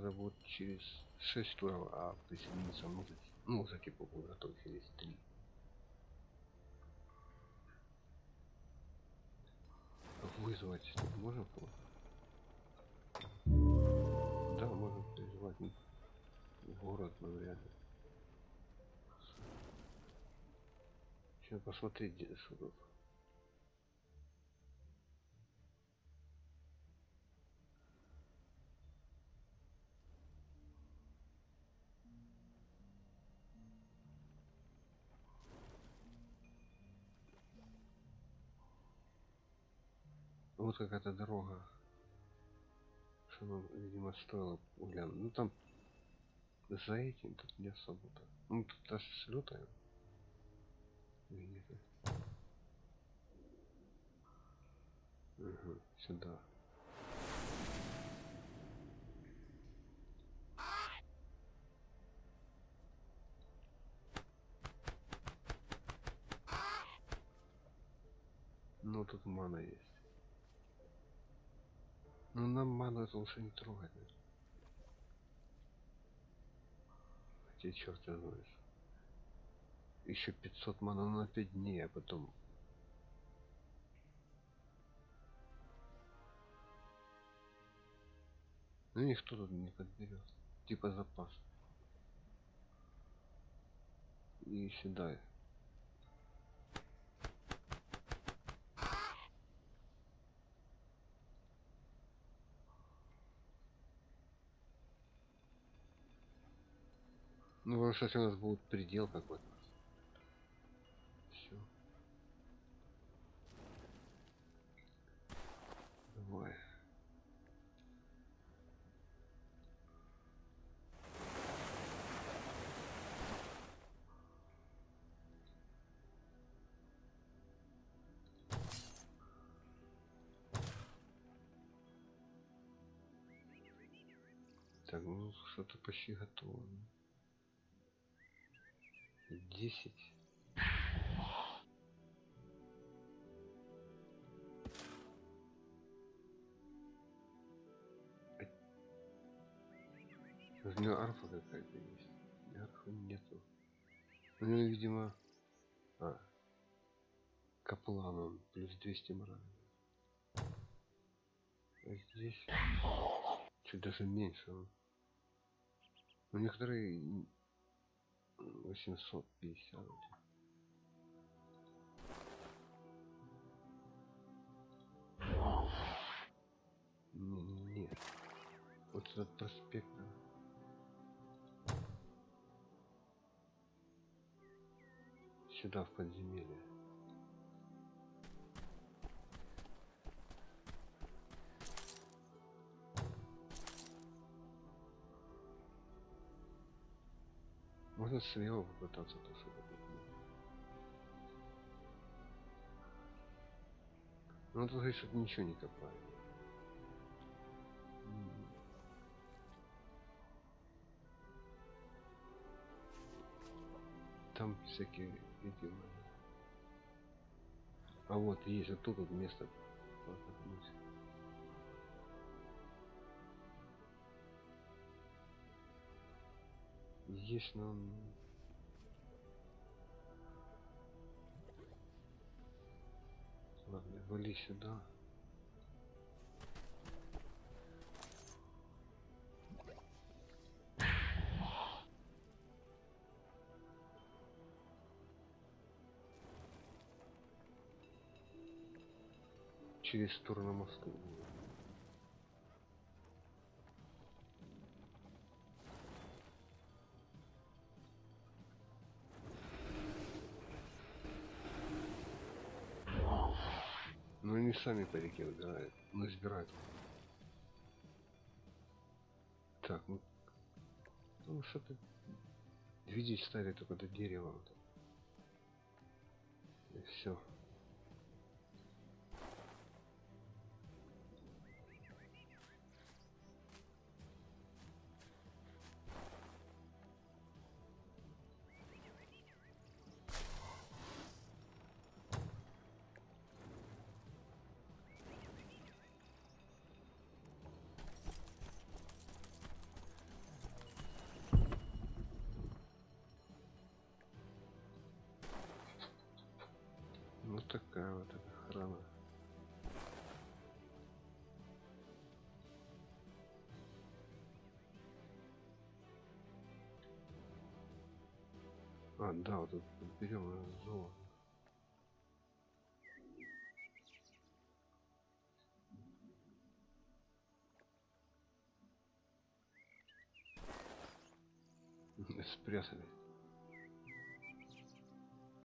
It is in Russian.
надо будет через 6 туров, а присоединиться может, ну, уже типа готов через 3. Вызвать можно было? Да, можно призвать в город, но вряд ли. Сейчас посмотреть, где что тут. Вот какая-то дорога. Что нам, видимо, стоило глянуть. Ну там за этим тут не особо-то. Ну тут даже слетаем. Видите? Угу, сюда. Ну тут мана есть. Ну нам ману это лучше не трогать. Хотя черт знает. Еще 500 мана на 5 дней, а потом. Ну никто тут не подберет. Типа запас. И сюда. Ну потому что если у нас будет предел какой-то. Все. Давай. Так, ну что-то почти готово. 10. У него арфа какая-то есть. Арфы нету. У него, видимо... Каплан он. Плюс 200 морали. А здесь... Чуть даже меньше. У некоторые 850. Нет. Вот этот проспект. Сюда в подземелье. Можно слева попытаться то, что ну тут говорит, что ничего не копает. Там всякие эти. А вот есть вот тут вот место. Есть, но ладно, вали сюда. Через сторону моста. Ну они сами по реке выбирают. Ну избирают. Так, ну что-то видеть стали только до дерева. Вот. И все. такая вот эта охрана. А, да, вот тут берем золото. Спрятали.